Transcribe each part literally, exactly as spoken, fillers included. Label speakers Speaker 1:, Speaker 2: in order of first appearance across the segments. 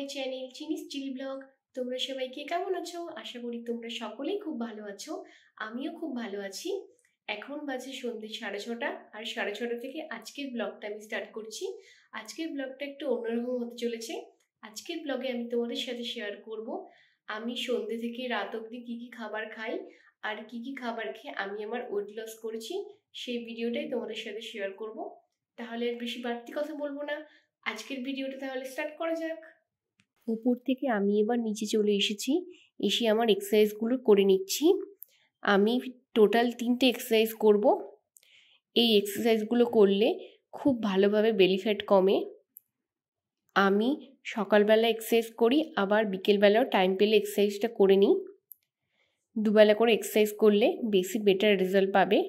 Speaker 1: Channel চিনিস chilli blog. তোমরা সবাই কে কেমন আছো? আশা করি তোমরা সকলেই খুব ভালো আছো। আমিও খুব ভালো আছি। এখন বাজে সন্ধ্যে সাড়ে ছটা, আর সাড়ে ছটা থেকে আজকের ব্লগটা আমি স্টার্ট করছি। আজকের ব্লগটা একটু অন্যরকম হতে চলেছে। আজকের ব্লগে আমি তোমাদের সাথে শেয়ার করব আমি সন্ধ্যে থেকে রাত অবধি কী কী খাবার খাই আর কি কি খাবার খেয়ে আমি আমার ওয়েট লস করেছি, সেই ভিডিওটাই তোমাদের সাথে শেয়ার করব। তাহলে আর বেশি বাড়তি কথা বলবো না, আজকের ভিডিওটা তাহলে স্টার্ট করা যাক। উপর থেকে আমি এবার নিচে চলে এসেছি, এসে আমার এক্সারসাইজগুলো করে নিচ্ছি। আমি টোটাল তিনটে এক্সারসাইজ করব। এই এক্সারসাইজগুলো করলে খুব ভালোভাবে বেলি ফ্যাট কমে। আমি সকালবেলা এক্সারসাইজ করি, আবার বিকেলবেলাও টাইম পেলে এক্সারসাইজটা করে নিই। দুবেলা করে এক্সারসাইজ করলে বেশি বেটার রেজাল্ট পাবে।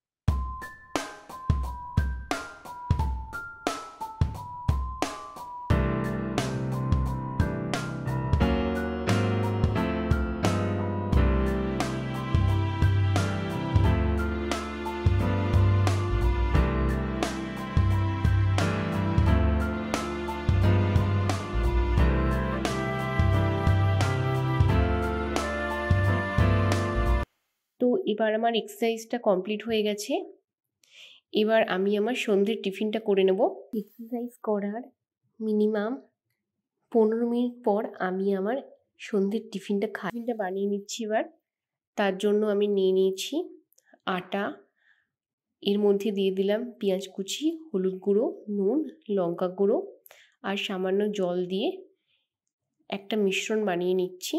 Speaker 1: তো এবার আমার এক্সারসাইজটা কমপ্লিট হয়ে গেছে। এবার আমি আমার সন্ধ্যের টিফিনটা করে নেব। এক্সারসাইজ করার মিনিমাম পনেরো মিনিট পর আমি আমার সন্ধ্যের টিফিনটা খাই। টিফিনটা বানিয়ে নিচ্ছি এবার। তার জন্য আমি নিয়ে নিয়েছি আটা, এর মধ্যে দিয়ে দিলাম পেঁয়াজ কুচি, হলুদ গুঁড়ো, নুন, লঙ্কা গুঁড়ো আর সামান্য জল দিয়ে একটা মিশ্রণ বানিয়ে নিচ্ছি।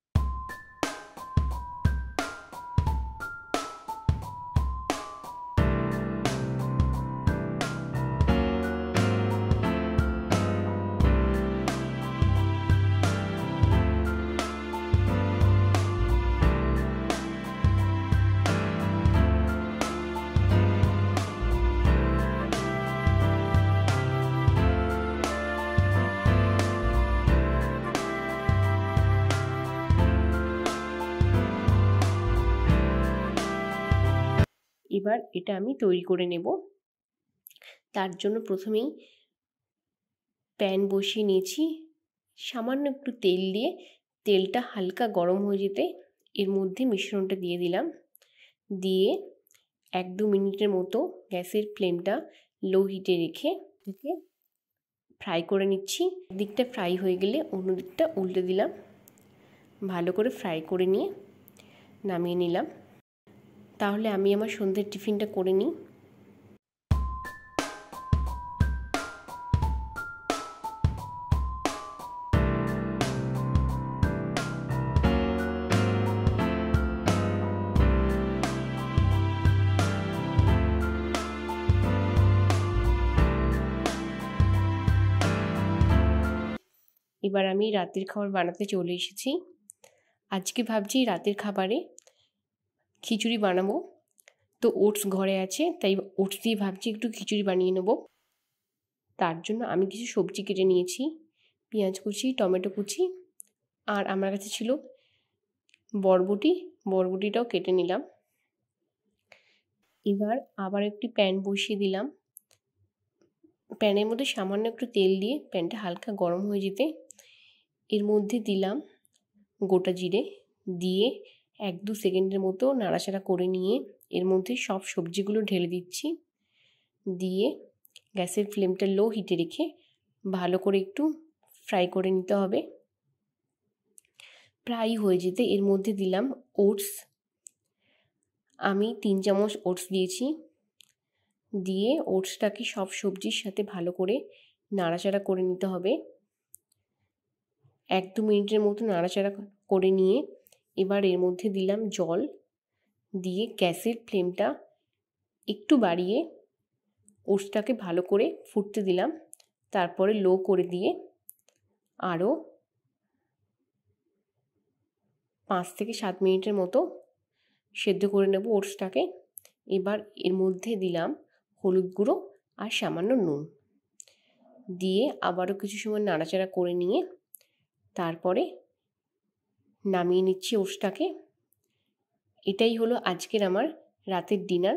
Speaker 1: এবার এটা আমি তৈরি করে নেব। তার জন্য প্রথমেই প্যান বসিয়ে নিয়েছি, সামান্য একটু তেল দিয়ে তেলটা হালকা গরম হয়ে যেতে এর মধ্যে মিশ্রণটা দিয়ে দিলাম। দিয়ে এক দু মিনিটের মতো গ্যাসের ফ্লেমটা লো হিটে রেখে এটাকে ফ্রাই করে নিচ্ছি। দিকটা ফ্রাই হয়ে গেলে অন্য দিকটা উল্টে দিলাম। ভালো করে ফ্রাই করে নিয়ে নামিয়ে নিলাম। তাহলে আমি আমার সন্ধ্যের টিফিনটা করে নিই। এবার আমি রাতের খাবার বানাতে চলে এসেছি। আজকে ভাবছি রাতের খাবারে খিচুড়ি বানাবো। তো ওটস ঘরে আছে, তাই ওটস দিয়ে ভাবছি একটু খিচুড়ি বানিয়ে নেব। তার জন্য আমি কিছু সবজি কেটে নিয়েছি, পেঁয়াজ কুচি, টমেটো কুচি, আর আমার কাছে ছিল বরবটি, বরবটিটাও কেটে নিলাম। এবার আবার একটি প্যান বসিয়ে দিলাম। প্যানের মধ্যে সামান্য একটু তেল দিয়ে প্যানটা হালকা গরম হয়ে যেতে এর মধ্যে দিলাম গোটা জিরে, দিয়ে এক দু সেকেন্ডের মতো নাড়াচাড়া করে নিয়ে এর মধ্যে সব সবজিগুলো ঢেলে দিচ্ছি। দিয়ে গ্যাসের ফ্লেমটা লো হিটে রেখে ভালো করে একটু ফ্রাই করে নিতে হবে। ফ্রাই হয়ে যেতে এর মধ্যে দিলাম ওটস। আমি তিন চামচ ওটস দিয়েছি। দিয়ে ওটসটাকে সব সবজির সাথে ভালো করে নাড়াচাড়া করে নিতে হবে। এক দু মিনিটের মতো নাড়াচাড়া করে নিয়ে এবার এর মধ্যে দিলাম জল, দিয়ে গ্যাসের ফ্লেমটা একটু বাড়িয়ে ওটসটাকে ভালো করে ফুটতে দিলাম। তারপরে লো করে দিয়ে আরও পাঁচ থেকে সাত মিনিটের মতো সেদ্ধ করে নেব ওটসটাকে। এবার এর মধ্যে দিলাম হলুদ গুঁড়ো আর সামান্য নুন, দিয়ে আবারও কিছু সময় নাড়াচাড়া করে নিয়ে তারপরে নামিয়ে নিচ্ছি ওটসটাকে। এটাই হলো আজকের আমার রাতের ডিনার।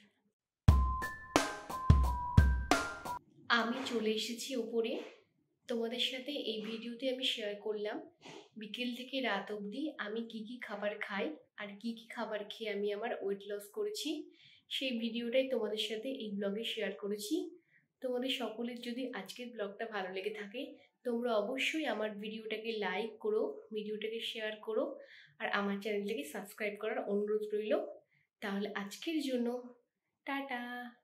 Speaker 1: আমি চলে এসেছি উপরে। তো তোমাদের সাথে এই ভিডিওতে আমি শেয়ার করলাম বিকেল থেকে রাত অবধি আমি কি কি খাবার খাই আর কি কি খাবার খেয়ে আমি আমার ওয়েট লস করেছি। সেই ভিডিওটাই তোমাদের সাথে এই ব্লগে শেয়ার করেছি। তোমাদের সকলের যদি আজকের ব্লগটা ভালো লেগে থাকে তোমরা অবশ্যই আমার ভিডিওটাকে লাইক করো, ভিডিওটাকে শেয়ার করো আর আমার চ্যানেলটাকে সাবস্ক্রাইব করার অনুরোধ রইল। তাহলে আজকের জন্য টাটা।